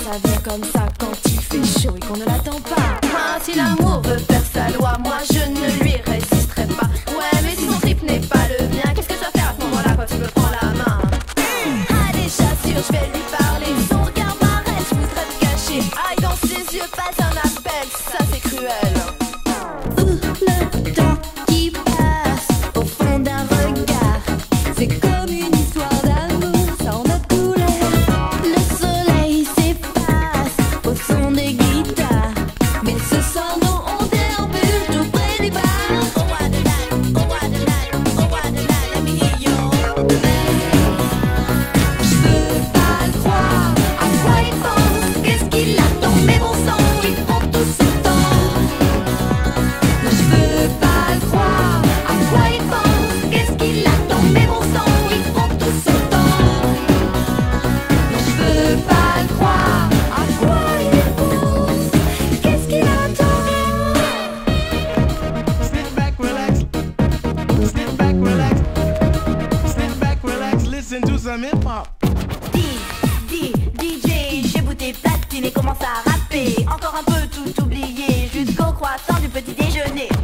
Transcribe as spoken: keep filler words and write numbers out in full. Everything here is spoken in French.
ça vient comme ça quand il fait chaud et qu'on ne l'attend pas. Ah, si l'amour veut faire sa loi, moi je ne lui résisterai pas. Ouais, mais si son trip n'est pas le mien, qu'est-ce que je dois faire à ce moment-là quand il me prend la main? Ah, déjà sûr, je vais lui parler. Son regard m'arrête, je voudrais me cacher. Aïe, dans ses yeux passe un appel, ça c'est cruel. Ouh, le temps qui passe au fond d'un regard, c'est comme une histoire d'amour sans de couleur. Le soleil s'efface au son des guitares, mais ce soir nous on déambule tout près du bar. Oh, what the night, oh, what the night, oh, what the night, let me hear you. Je veux pas le croire, à quoi il pense, qu'est-ce qu'il attend, mais bon sang, ils font tout ce temps. Je veux pas le croire, à quoi il pense, qu'est-ce qu'il attend, mais bon sang, ils font tout ce temps. Je veux pas le croire, à quoi il pense, qu'est-ce qu'il attend. Sit back, relax. Sit back, relax. Sit back, relax. Listen to some hip hop. Dis, dis, D J, j'ai bouté platine et commence à rapper. Encore un peu tout oublié, jusqu'au croissant du petit déjeuner.